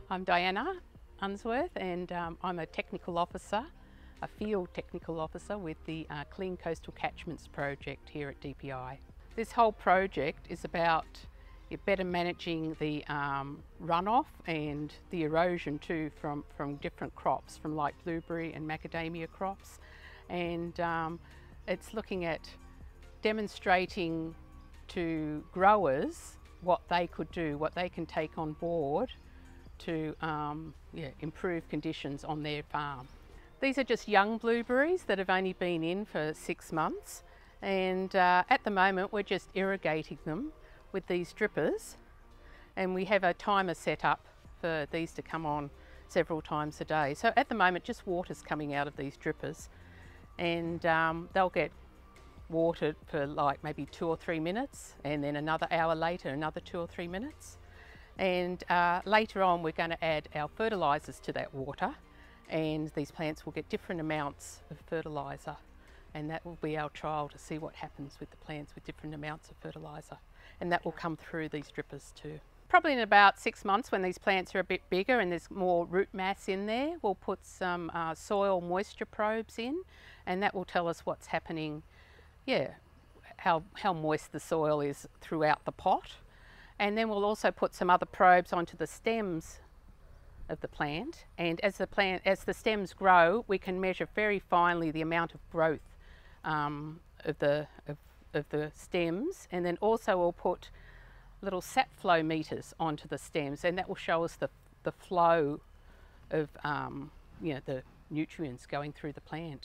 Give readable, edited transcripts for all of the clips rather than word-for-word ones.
I'm Diana Unsworth, and I'm a technical officer, a field technical officer with the Clean Coastal Catchments project here at DPI. This whole project is about better managing the runoff and the erosion too from different crops, from like blueberry and macadamia crops. And it's looking at demonstrating to growers what they could do, what they can take on board to improve conditions on their farm. These are just young blueberries that have only been in for 6 months, and at the moment we're just irrigating them with these drippers, and we have a timer set up for these to come on several times a day. So at the moment just water's coming out of these drippers, and they'll get watered for like maybe 2 or 3 minutes, and then another hour later another 2 or 3 minutes. And later on we're going to add our fertilisers to that water, and these plants will get different amounts of fertiliser, and that will be our trial to see what happens with the plants with different amounts of fertiliser, and that will come through these drippers too. Probably in about 6 months, when these plants are a bit bigger and there's more root mass in there, we'll put some soil moisture probes in, and that will tell us what's happening, how moist the soil is throughout the pot. And then we'll also put some other probes onto the stems of the plant, and as the stems grow, we can measure very finely the amount of growth of the stems. And then also we'll put little sap flow meters onto the stems, and that will show us the flow of the nutrients going through the plant.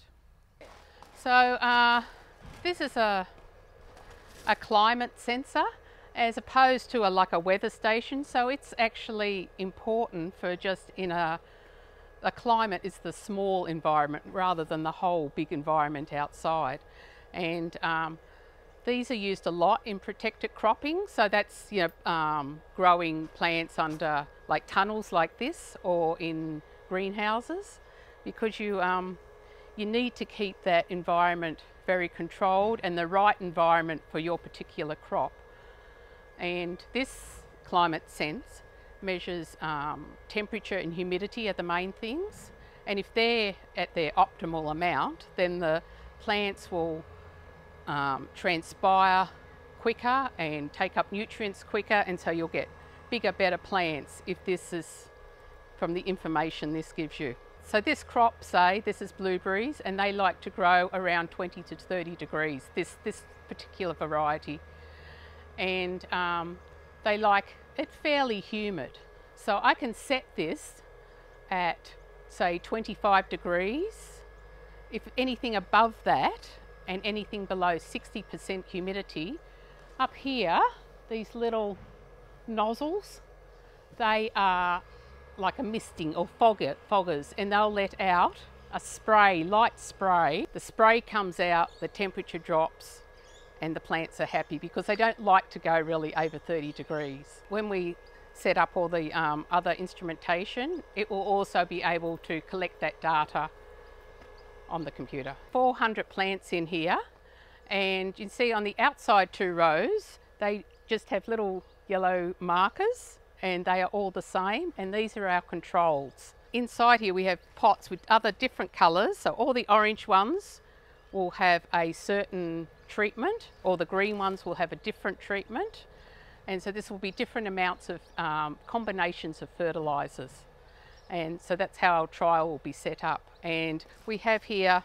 So this is a climate sensor, as opposed to like a weather station. So it's actually important for just in a climate is the small environment rather than the whole big environment outside. And these are used a lot in protected cropping. So that's growing plants under like tunnels like this, or in greenhouses, because you need to keep that environment very controlled and the right environment for your particular crop. And this climate sense measures temperature and humidity are the main things, and if they're at their optimal amount, then the plants will transpire quicker and take up nutrients quicker, and so you'll get bigger, better plants if this is from the information this gives you. So this crop, say this is blueberries, and they like to grow around 20 to 30 degrees, this particular variety. And they like it fairly humid. So I can set this at say 25 degrees. If anything above that and anything below 60% humidity, up here, these little nozzles, they are like a misting or foggers, and they'll let out a spray, light spray. The spray comes out, the temperature drops, and the plants are happy because they don't like to go really over 30 degrees. When we set up all the other instrumentation, it will also be able to collect that data on the computer. 400 plants in here, and you can see on the outside 2 rows, they just have little yellow markers, and they are all the same, and these are our controls. Inside here we have pots with other different colours, so all the orange ones will have a certain treatment, or the green ones will have a different treatment, and so this will be different amounts of combinations of fertilisers, and so that's how our trial will be set up. And we have here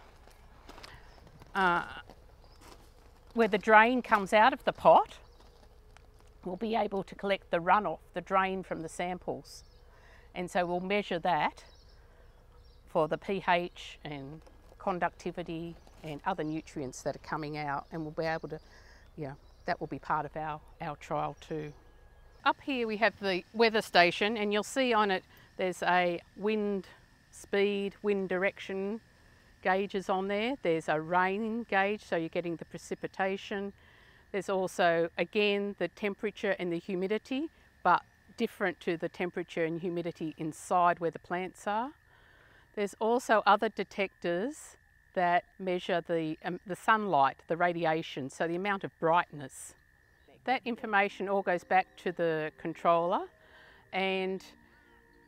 where the drain comes out of the pot, we'll be able to collect the runoff, the drain from the samples, and so we'll measure that for the pH and conductivity and other nutrients that are coming out, and we'll be able to, that will be part of our trial too. Up here we have the weather station, and you'll see on it there's a wind speed, wind direction gauges on there. There's a rain gauge, so you're getting the precipitation. There's also, again, the temperature and the humidity, but different to the temperature and humidity inside where the plants are. There's also other detectors that measure the sunlight, the radiation, so the amount of brightness. That information all goes back to the controller, and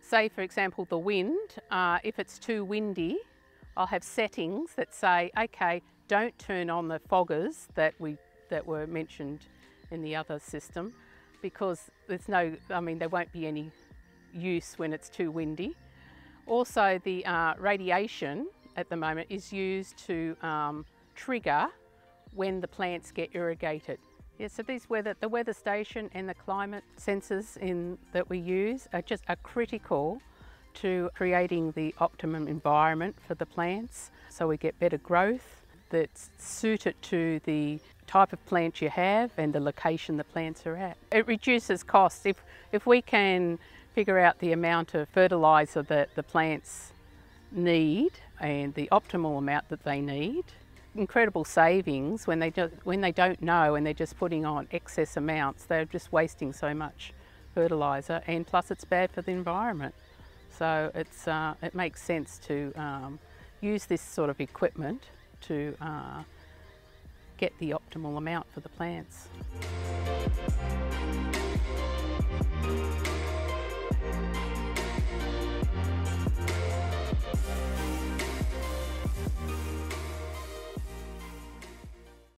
Say for example the wind, if it's too windy, I'll have settings that say, okay, don't turn on the foggers that were mentioned in the other system, because there's no, there won't be any use when it's too windy. Also the radiation at the moment is used to trigger when the plants get irrigated. Yeah, so the weather station and the climate sensors that we use are critical to creating the optimum environment for the plants, so we get better growth that's suited to the type of plant you have and the location the plants are at. It reduces costs. If we can figure out the amount of fertiliser that the plants need and the optimal amount that they need, incredible savings when they don't know and they're just putting on excess amounts. They're just wasting so much fertiliser, and plus it's bad for the environment. So it makes sense to use this sort of equipment to get the optimal amount for the plants.